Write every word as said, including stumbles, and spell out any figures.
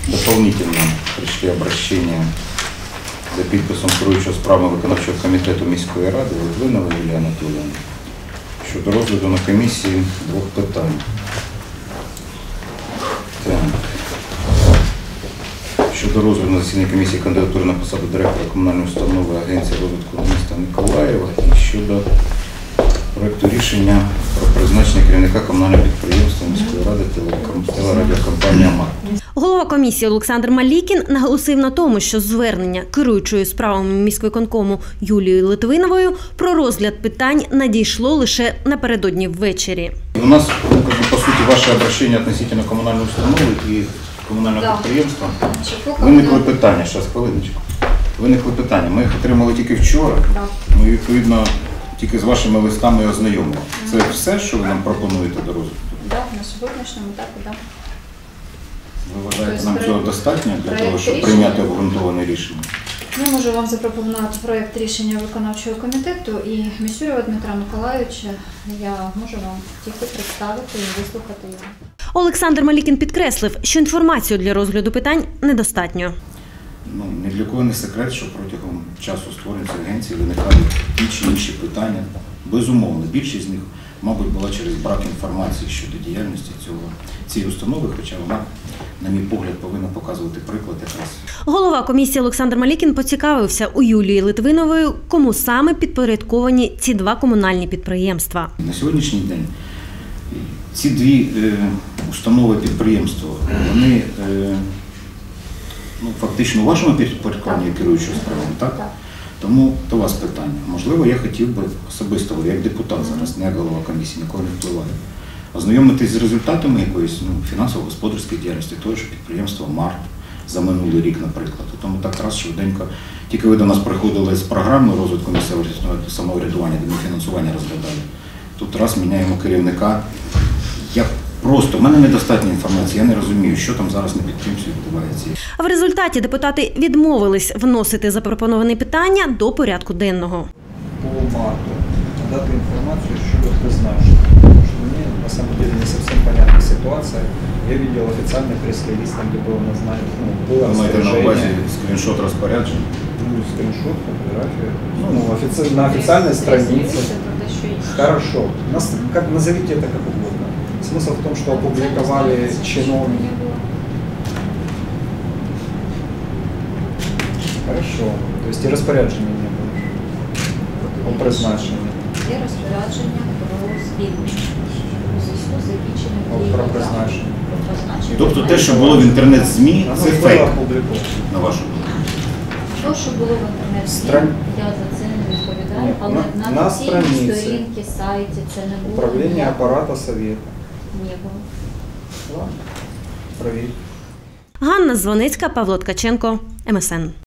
дополнительно пришли обращения за підписом керуючого справами виконавчого комітету міської ради Литвинової Юлії Анатоліївни щодо розгляду на комісії двох питань. Так. Щодо розгляду на засіданні комісії кандидатури на посаду директора комунальної установи Агенції розвитку міста Миколаєва і щодо проєкту рішення про призначення керівника комунального підприємства міської ради телерадіокомпанія «Март». Голова комісії Олександр Малікін наголосив на тому, що звернення керуючої справами міськвиконкому Юлією Литвиновою про розгляд питань надійшло лише напередодні ввечері. У нас, по суті, ваше обращення относительно комунальної установи і комунального да. підприємства. Виникли питання, зараз, хвилиночку. Виникли питання. Ми їх отримали тільки вчора. Да. Ми, відповідно, тільки з вашими листами ознайомили. Це все, що ви нам пропонуєте до розвитку? Так, да, на сьогоднішньому етапі, так. Да. Ви вважаєте, нам цього достатньо для того, щоб прийняти обґрунтоване рішення? Я можу вам запропонувати проєкт рішення виконавчого комітету і Місюрєва Дмитра Миколайовича я можу вам тільки представити і вислухати його. Олександр Малікін підкреслив, що інформацію для розгляду питань недостатньо. Ну, ні для кого не секрет, що протягом часу створення агенції виникають ті чи інші питання. Безумовно, більшість з них, мабуть, була через брак інформації щодо діяльності цього, цієї установи, хоча вона, на мій погляд, повинна показувати приклад якраз. Голова комісії Олександр Малікін поцікавився у Юлії Литвинової, кому саме підпорядковані ці два комунальні підприємства. На сьогоднішній день ці дві е, установи підприємства, вони е, ну, фактично у вашому підпорядкуванні керуючого справами, так? Так. Тому до вас питання. Можливо, я хотів би особисто, як депутат зараз, не як голова комісії, нікого не впливає, ознайомитись з результатами якоїсь ну, фінансово-господарської діяльності, того ж підприємства «Март» за минулий рік, наприклад. Тому так раз швиденько, тільки ви до нас приходили з програми розвитку місцевого самоврядування, де ми фінансування розглядали, тут раз міняємо керівника. Я просто, в мене недостатньо інформації, я не розумію, що там зараз на підприємстві відбувається. В результаті депутати відмовились вносити запропоновані питання до порядку денного. По «Марту» надати інформацію щодо призначення, тому що мені, на самом деле, не зовсім понятна ситуація. Я видел официальный пресс-релиз, там, где было назначено, ну, было распоряжение. На увазі скриншот распоряджения? Ну, скриншот, фотография. Ну, офици... на официальной странице. Хорошо. Нас... Как... Назовите это как угодно. Смысл в том, что опубликовали чиновники. Хорошо. То есть и распоряджения не было. О призначенні. Є розпорядження про звільнення. Про призначення. Тобто те, що було в інтернет-ЗМІ, це фейк, на вашу думку? Те, що було в інтернет-ЗМІ, я за це не відповідаю, але на, на офіційній сторінці, сайті це не було. Управління апарату Совєту. Не було. Ладно, провірь. Ганна Звоницька, Павло Ткаченко, Ем Ес Ен.